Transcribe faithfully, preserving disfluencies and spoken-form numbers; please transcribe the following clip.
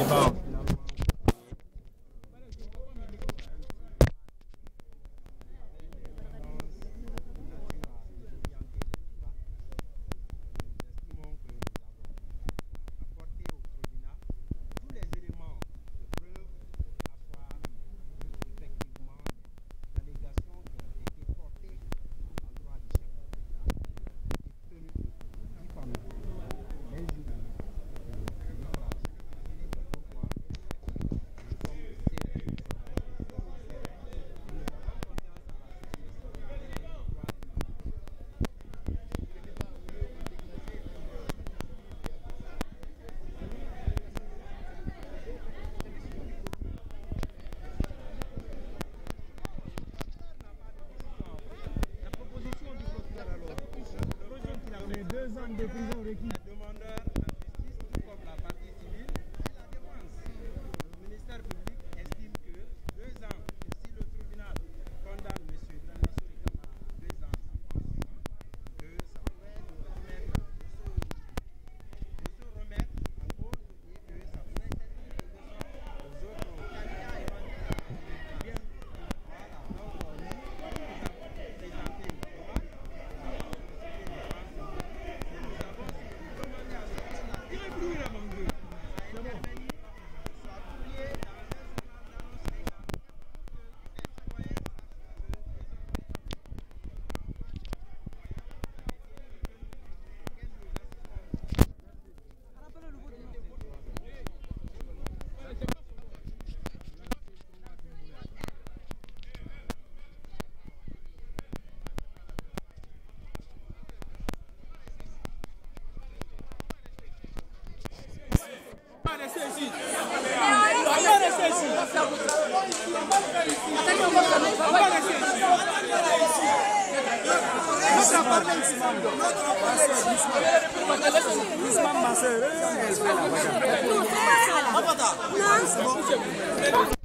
débat. De prison requis. Les demandeurs en justice, tout comme la partie civile et la défense. Le ministère public estime que deux ans, que si le tribunal condamne M. Danassori Kamara à deux ans sans prison, que ça pourrait nous permettre de se, de se remettre en cause et que ça pourrait être une leçon aux autres candidats éventuels. Bien, voilà, donc nous, nous avons présenté une demande. Non.